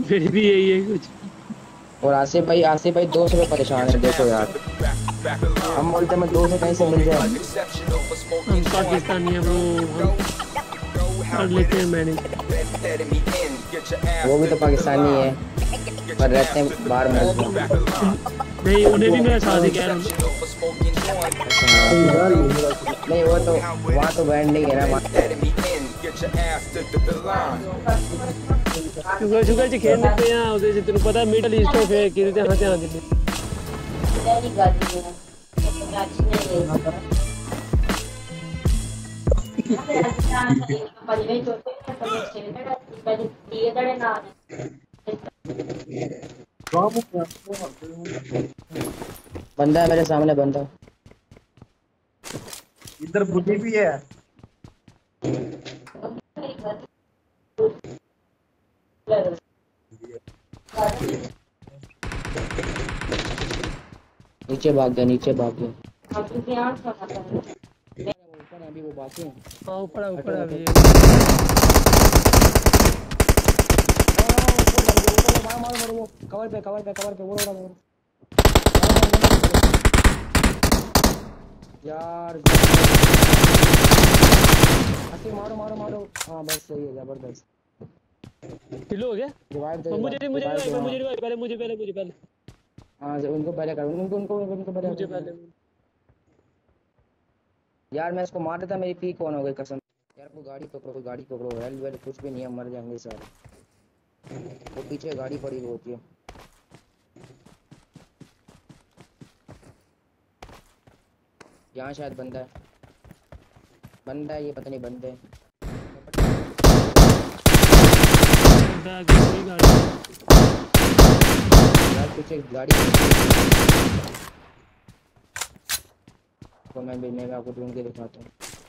फिर भी यही है कुछ। और आसिफ भाई 200 पे परेशान है, देखो यार हम बोलते हैं 200 कहीं से मिल जाए। हम पाकिस्तानी है ब्रो, हम कर लेते हैं मैनेज। वो भी तो पाकिस्तानी है पर रहते हैं बाहर में। नहीं उन्हें भी मेरा साथ ही कह रहा हूँ। नहीं वो तो वहाँ तो बैंड नहीं है ना। शुगर जी खेलने पे यहाँ उधर से तेरे पता मिडल ईस्ट में फिर खेलते हैं हाँ दिल्ली। बंदा है मेरे सामने, बंदा इधर बुद्धि भी है। नीचे भाग गया। ऊपर अभी वो बाकी है। हाँ ऊपर अभी मारो कवर पे वो यार मारो। हाँ बस सही है, जबरदस्त किलो हो गया। रिवाइव दे। मुझे पहले हाँ उनको पहले करो, उनको पहले। यार मैं इसको मार देता, मेरी पीक ऑन हो गई कसम। यार कोई गाड़ी पकड़ो वेल कुछ भी नहीं है, मर जाएंगे सारे। वो पीछे गाड़ी पड़ी होती है। यहाँ शायद बंदा है ये, पता नहीं बंदे यार पीछे गाड़ी। तो मैं आपको ढूंढ के दिखाता हूँ।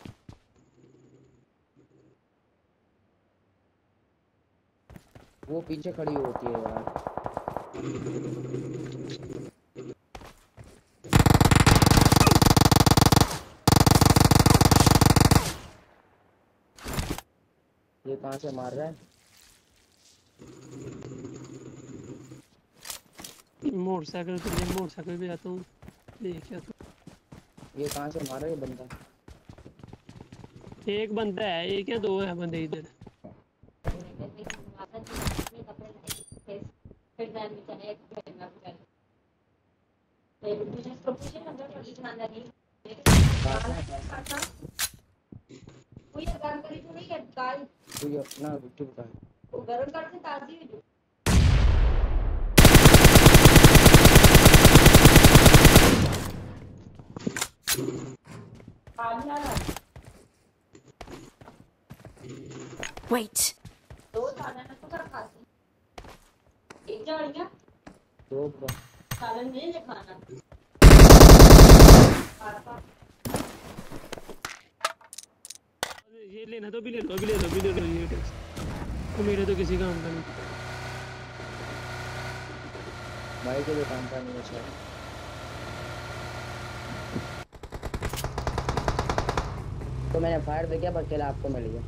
वो पीछे खड़ी होती है यार। ये कहाँ से मार रहा है? मोटरसाइकिल भी आता हूँ देखिए। तो ये कहाँ से मार रहा है बंदा? एक बंदा है, एक या दो है बंदे इधर। अपना रोटी बता Wait. दो ये लेना तो भी ले लो ये टेक्स्ट तो मेरे तो किसी काम का नहीं। भाई के भी काम का नहीं है शायद। तो मैंने फायर तो किया पर किल आपको मिल गया।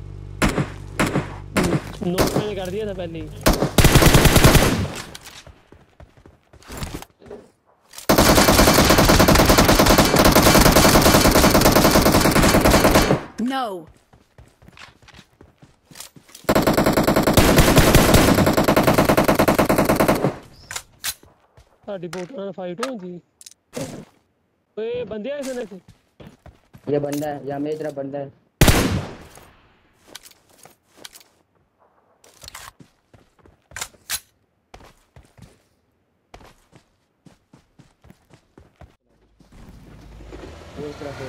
नोट मैंने कर दिया था पहले ही। No. साडी बोट ਨਾਲ फाइट हो जी। ओए बंदे आए थे। ये बंदा है, यहाँ मेरी तरफ बंदा है। इस तरफ।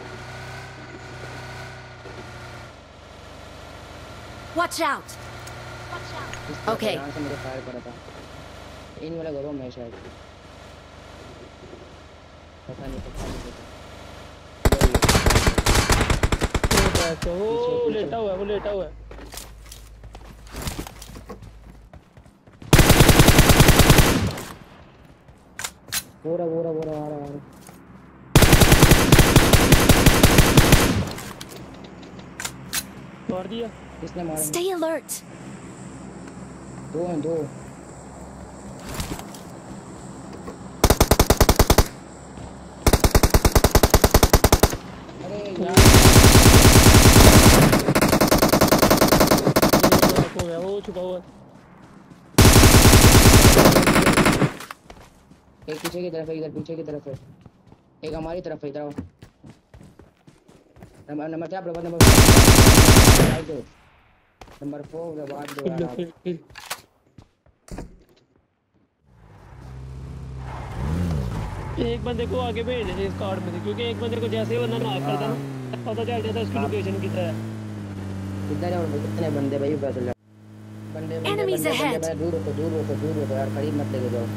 Watch out. Okay. यहाँ से मुझे फायर करा था इन वाले घरों में शायद। पता नहीं वो लेटा हुआ है। बोरा आ रहा है। मार दिया। किसने मारा? Stay alert. दो हैं दो। अरे यार हो गया, वो छुपा हुआ है। एक पीछे की तरफ है, इधर पीछे की तरफ है, एक हमारी तरफ है। इधर आओ। नंबर क्या प्रभात नंबर 4 दबा दो यार आप। किल। एक बंदे को आगे भेज दे इस कार्ड में से, क्योंकि एक बंदे को जैसे ही बंदा नॉक करता ना पता चल जाता है उसकी लोकेशन किधर है। किधर है और कितने बंदे भाई पता चल। बंदे बंदे Enemies बंदे ahead. बंदे दूर रखो दूर रखो दूर रखो यार, करीब मत लेके जाओ।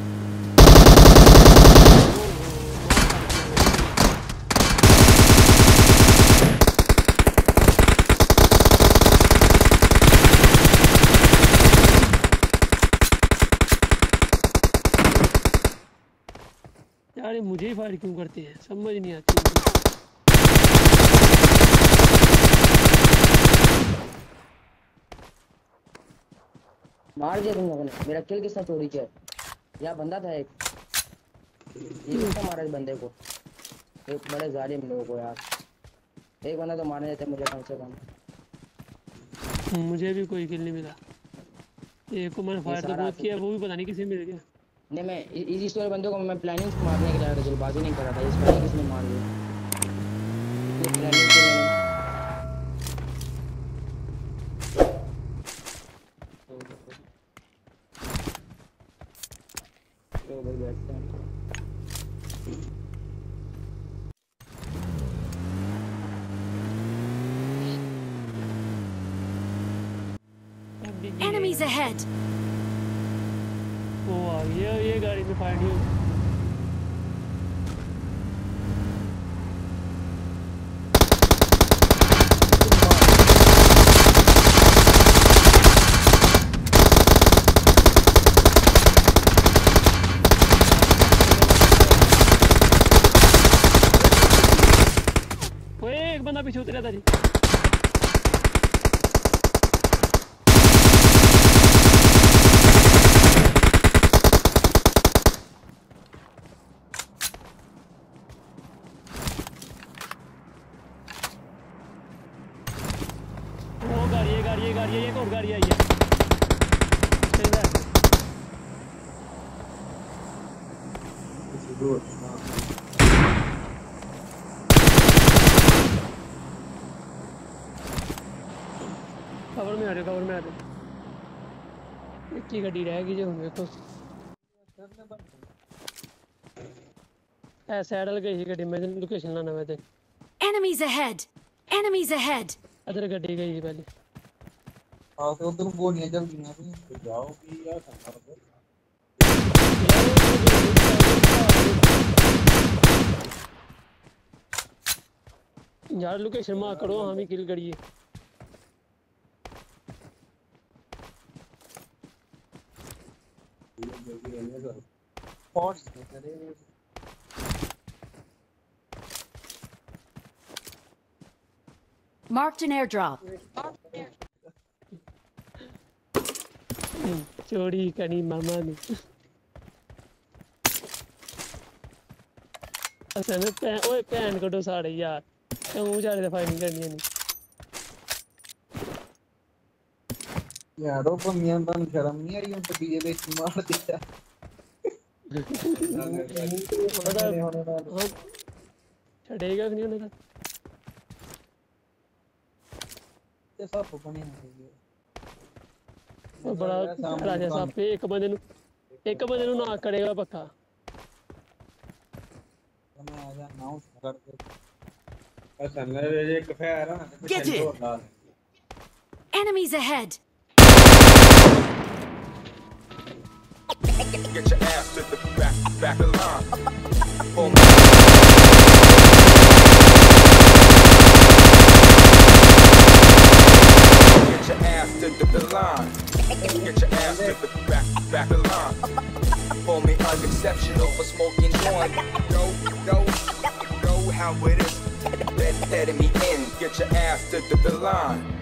यार ये मुझे ही फायर क्यों करते हैं, समझ नहीं आती। मार दिया तुम लोगों ने। मेरा किल किसने चोरी किया? यहाँ बंदा था एक, ये किसने मारा इस बंदे को? एक बड़े जालिम लोगों को यार। एक बंदा तो मारने देते मुझे कम से कम। मुझे भी कोई किल नहीं मिला। एक को मैंने फायर तो सारा बहुत किया, वो भी पता नहीं किसे मिल गया। नहीं मैं इस वाले बंदे को मैं प्लानिंग से मारने के लिए आया था, जल्दबाजी नहीं कर रहा था। इसको किसने मार दिया? ये प्लानिंग से मैंने तो भाई बैठते हैं। Enemies ahead. वो आ गया, ये गाड़ी में फायर नहीं होगी। एक बंदा पीछे उतरा था जी। वो गाड़ी है, एक और गाड़ी आई है। कवर में आ रहे एक ही गड्डी रहेगी जो मेरे को सैडल गई ही गड्डी में लोकेशन लाना मैं ते। Enemies ahead. Enemies ahead. अदर गड्डी गई पहले। हाँ तो उधर गोलियां चल रही हैं, तो जाओ भी यार संभाल। यार लोकेशन मार करो, हम ही किल करिए। Marked an airdrop. चोरी करी मामा ने। असल में ओए भैन कटो साढ़े यार, क्यों बेचारे से फाइटिंग करनी नहीं। यार वो बंदियां तो शर्म नहीं आ रही, उनको डीजे पे मार दिया। छड़ेगा नहीं उन्हें ये सब बने हैं। वो बड़ा राजा साहब पे एक बंदे नु ना करेगा पक्का। मैं आ जा नाउ कर दे। असल में ये एक फैर है ना, Get it. Enemies ahead. Get your ass to the back of the line. Get your ass to the line. Get your ass to the back of the line. For me unexceptional for smoking joint. Know how it is. Letting me in. Get your ass to the line.